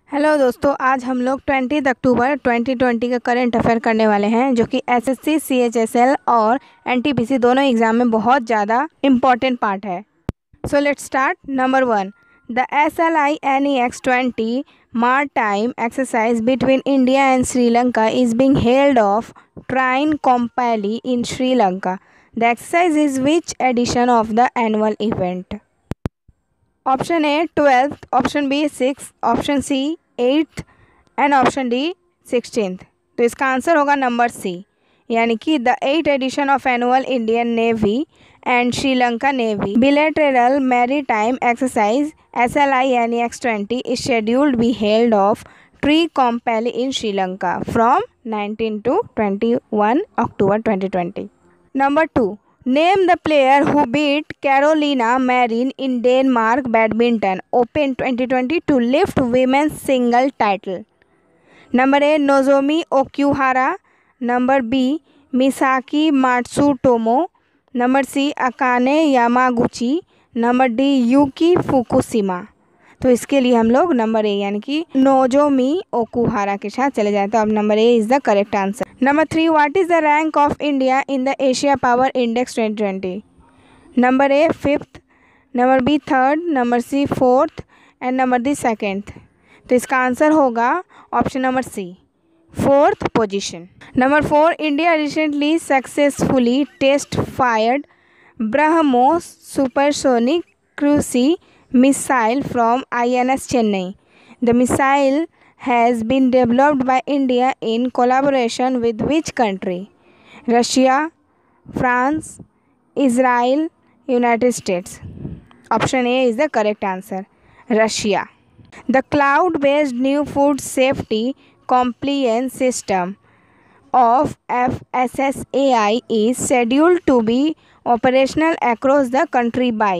Hello दोस्तों, आज हम लोग 20 अक्टूबर 2020 का करंट अफेयर करने वाले हैं, जो कि एसएससी, सीएचएसएल और एनटीपीसी दोनों एग्जाम में बहुत ज़्यादा इम्पॉर्टेंट पार्ट है। So let's start. Number 1, the SLINEX-20 maritime exercise between India and Sri Lanka is being held of Trincomalee in Sri Lanka. The exercise is which edition of the annual event? Option A 12th, option B 6th, option C 8th and option D 16th। तो इसका answer होगा number C, यानी कि the 8th edition of annual Indian navy and Sri Lanka navy bilateral maritime exercise SLINEX-20 is scheduled to be held off Trincomalee in Sri Lanka from 19 to 21 October 2020. Number 2, name the player who beat Carolina Marin in Denmark Badminton Open 2020 to lift women's single title. Number A, Nozomi Okuhara. Number B, Misaki Matsutomo. Number C, Akane Yamaguchi. Number D, Yuki Fukushima. तो इसके लिए हम लोग number A यानी कि Nozomi Okuhara के साथ चले जाते हैं। अब number A is the correct answer. Number 3, what is the rank of India in the Asia power index 2020? Number A 5th, number B 3rd, number C 4th and number D 2nd। तो इसका answer होगा option number C, 4th position. Number 4, India recently successfully test fired BrahMos supersonic cruise missile from INS Chennai. The missile has been developed by India in collaboration with which country? Russia, France, Israel, United States. Option A is the correct answer. Russia. The cloud-based new food safety compliance system of FSSAI is scheduled to be operational across the country by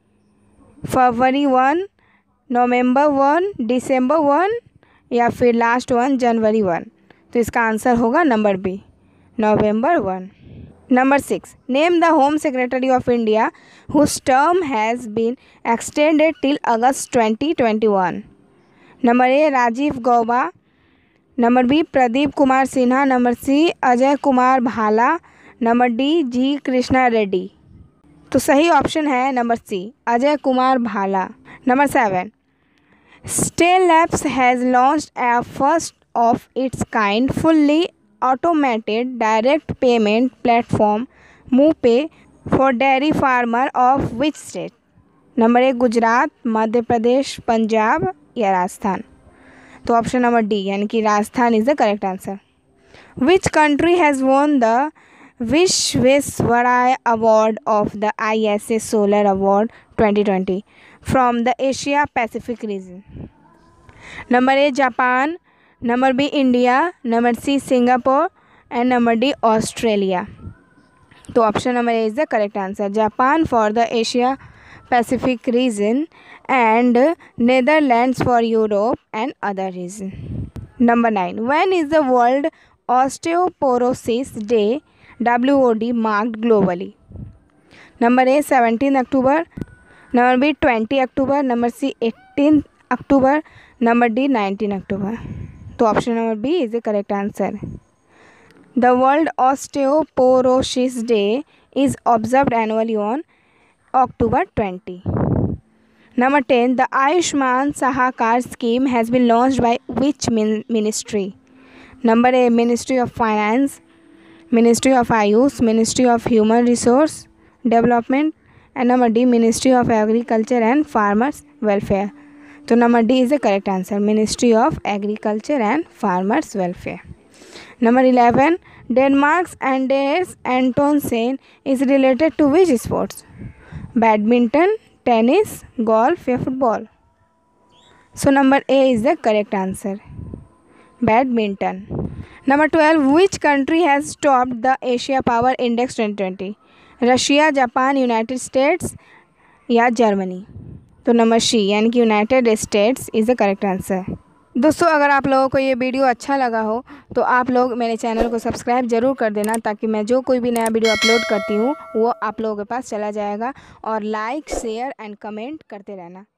February 1, November 1, December 1 या फिर last 1 जनवरी 1। तो इसका answer होगा number B, November 1। Number 6, name the home secretary of India whose term has been extended till August 2021। Number A Rajiv Gauba, number B Pradeep Kumar Sinha, number C Ajay Kumar Bhalla, number D G Krishna Reddy. तो सही option है number C, Ajay Kumar Bhalla. Number 7, Stellapps has launched a first of its kind fully automated direct payment platform MooPay for dairy farmer of which state? Number A Gujarat, Madhya Pradesh, Punjab या राजस्थान। तो option number D यानी कि Rajasthan is the correct answer. Which country has won the Vishwesvaraya Award of the ISA Solar Award 2020 from the Asia Pacific region? Number A Japan, number B India, number C Singapore and number D Australia. तो option number A is the correct answer, Japan for the Asia Pacific region and Netherlands for Europe and other region. Number 9, when is the world osteoporosis day WOD marked globally? Number A 17 October, number B 20 October, number C 18 October, number D 19 October. तो option number B is the correct answer. The world osteoporosis day is observed annually on October 20। Number 10, the Ayushman Sahakar scheme has been launched by which ministry? Number A ministry of finance, Ministry of Ayush, Ministry of Human Resource Development and number D Ministry of Agriculture and Farmers Welfare। तो number D is the correct answer, Ministry of Agriculture and Farmers Welfare। नंबर 11, Denmark's Anders Antonsen is related to which sports? Badminton, tennis, golf या football? So number A is the correct answer, badminton. Number 12, which country has topped the Asia Power Index 2020? Russia, Japan, United States या Germany? तो number C यानी कि United States is the correct answer. दोस्तों, अगर आप लोगों को ये वीडियो अच्छा लगा हो तो आप लोग मेरे चैनल को सब्सक्राइब ज़रूर कर देना, ताकि मैं जो कोई भी नया वीडियो अपलोड करती हूँ वो आप लोगों के पास चला जाएगा। और लाइक, शेयर एंड कमेंट करते रहना।